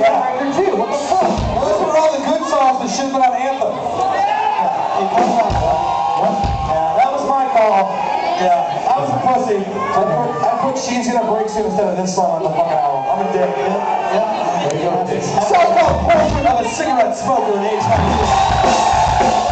on record too. What the fuck? Those were all the good songs that should have been on Anthem. Yeah, that was my call. Yeah, I was a pussy. I put She's Gonna Break Soon instead of this song on the fucking album. I'm a dick. Yeah. There you go. So-called portrait of a cigarette smoker in age 92.